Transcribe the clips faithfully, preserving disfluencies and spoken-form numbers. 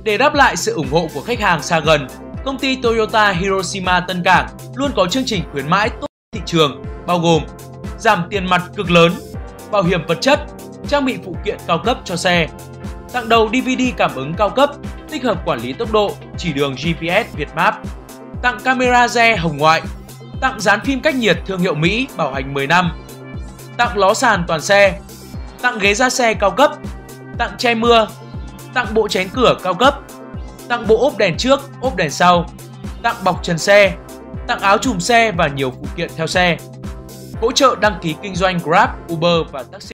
Để đáp lại sự ủng hộ của khách hàng xa gần, công ty Toyota Hiroshima Tân Cảng luôn có chương trình khuyến mãi tốt thị trường, bao gồm giảm tiền mặt cực lớn, bảo hiểm vật chất, trang bị phụ kiện cao cấp cho xe, tặng đầu đê vê đê cảm ứng cao cấp, tích hợp quản lý tốc độ, chỉ đường giê pê ét Việt Map, tặng camera re hồng ngoại, tặng dán phim cách nhiệt thương hiệu Mỹ bảo hành mười năm, tặng ló sàn toàn xe, tặng ghế da xe cao cấp, tặng che mưa, tặng bộ chén cửa cao cấp, tặng bộ ốp đèn trước, ốp đèn sau, tặng bọc trần xe, tặng áo chùm xe và nhiều phụ kiện theo xe. Hỗ trợ đăng ký kinh doanh Grab, Uber và taxi.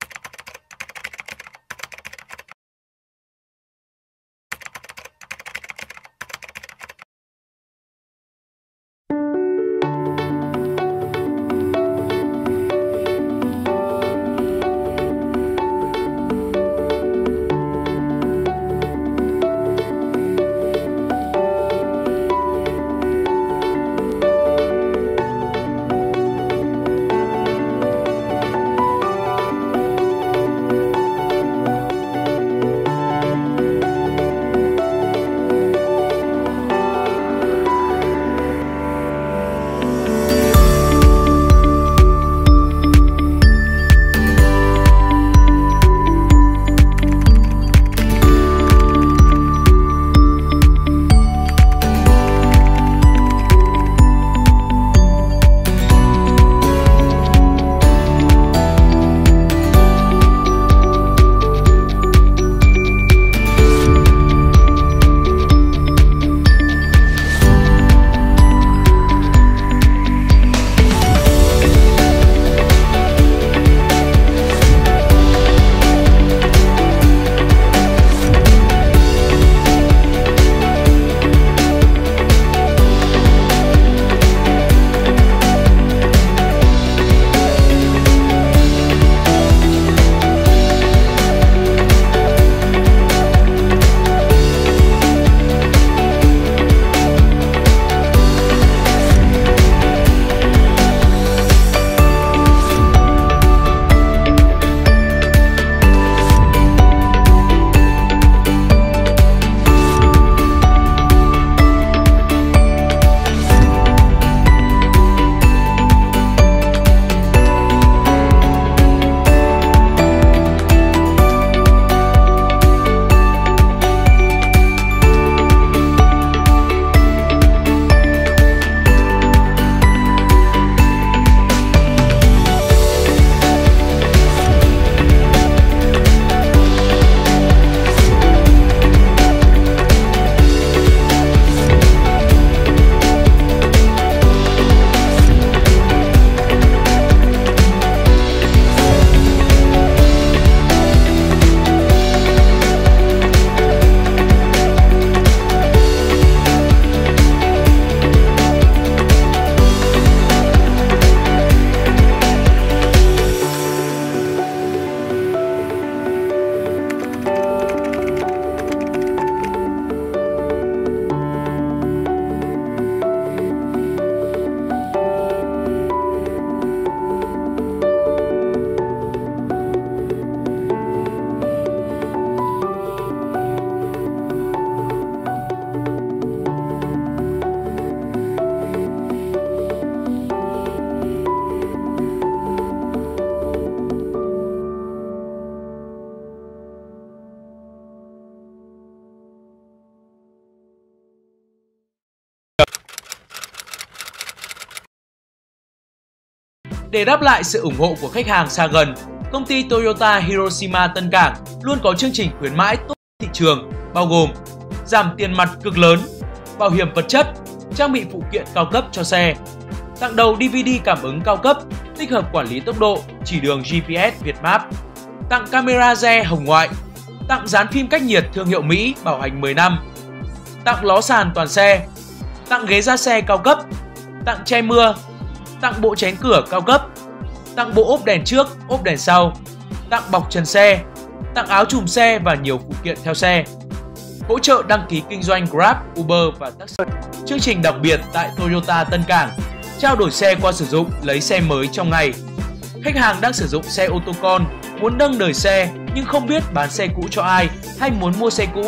Để đáp lại sự ủng hộ của khách hàng xa gần, công ty Toyota Hiroshima Tân Cảng luôn có chương trình khuyến mãi tốt thị trường, bao gồm giảm tiền mặt cực lớn, bảo hiểm vật chất, trang bị phụ kiện cao cấp cho xe, tặng đầu đê vê đê cảm ứng cao cấp, tích hợp quản lý tốc độ, chỉ đường giê pê ét Việt Map, tặng camera re hồng ngoại, tặng dán phim cách nhiệt thương hiệu Mỹ bảo hành mười năm, tặng ló sàn toàn xe, tặng ghế da xe cao cấp, tặng che mưa, tặng bộ chén cửa cao cấp, tặng bộ ốp đèn trước, ốp đèn sau, tặng bọc trần xe, tặng áo chùm xe và nhiều phụ kiện theo xe. Hỗ trợ đăng ký kinh doanh Grab, Uber và taxi. Chương trình đặc biệt tại Toyota Tân Cảng, trao đổi xe qua sử dụng, lấy xe mới trong ngày. Khách hàng đang sử dụng xe ô tô con, muốn nâng đời xe nhưng không biết bán xe cũ cho ai hay muốn mua xe cũ,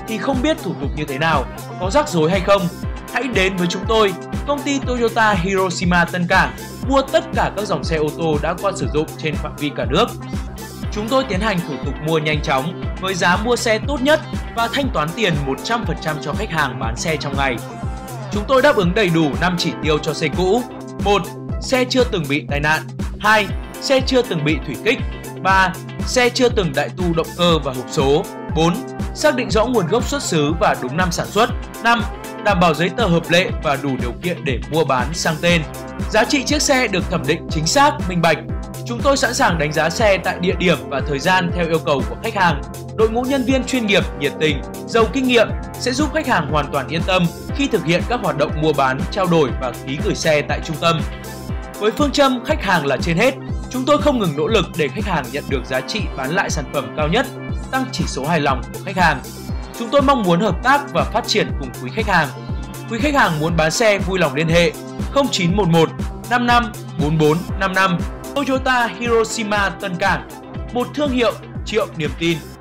thì không biết thủ tục như thế nào, có rắc rối hay không? Hãy đến với chúng tôi, công ty Toyota Hiroshima Tân Cảng, mua tất cả các dòng xe ô tô đã qua sử dụng trên phạm vi cả nước. Chúng tôi tiến hành thủ tục mua nhanh chóng với giá mua xe tốt nhất và thanh toán tiền một trăm phần trăm cho khách hàng bán xe trong ngày. Chúng tôi đáp ứng đầy đủ năm chỉ tiêu cho xe cũ. một. Xe chưa từng bị tai nạn. hai. Xe chưa từng bị thủy kích. ba. Xe chưa từng đại tu động cơ và hộp số. bốn. Xác định rõ nguồn gốc xuất xứ và đúng năm sản xuất. năm. Đảm bảo giấy tờ hợp lệ và đủ điều kiện để mua bán sang tên. Giá trị chiếc xe được thẩm định chính xác, minh bạch. Chúng tôi sẵn sàng đánh giá xe tại địa điểm và thời gian theo yêu cầu của khách hàng. Đội ngũ nhân viên chuyên nghiệp, nhiệt tình, giàu kinh nghiệm sẽ giúp khách hàng hoàn toàn yên tâm khi thực hiện các hoạt động mua bán, trao đổi và ký gửi xe tại trung tâm. Với phương châm khách hàng là trên hết, chúng tôi không ngừng nỗ lực để khách hàng nhận được giá trị bán lại sản phẩm cao nhất, tăng chỉ số hài lòng của khách hàng. Chúng tôi mong muốn hợp tác và phát triển cùng quý khách hàng. Quý khách hàng muốn bán xe vui lòng liên hệ không chín một một năm năm bốn bốn năm năm. Toyota Hiroshima Tân Cảng, một thương hiệu triệu niềm tin.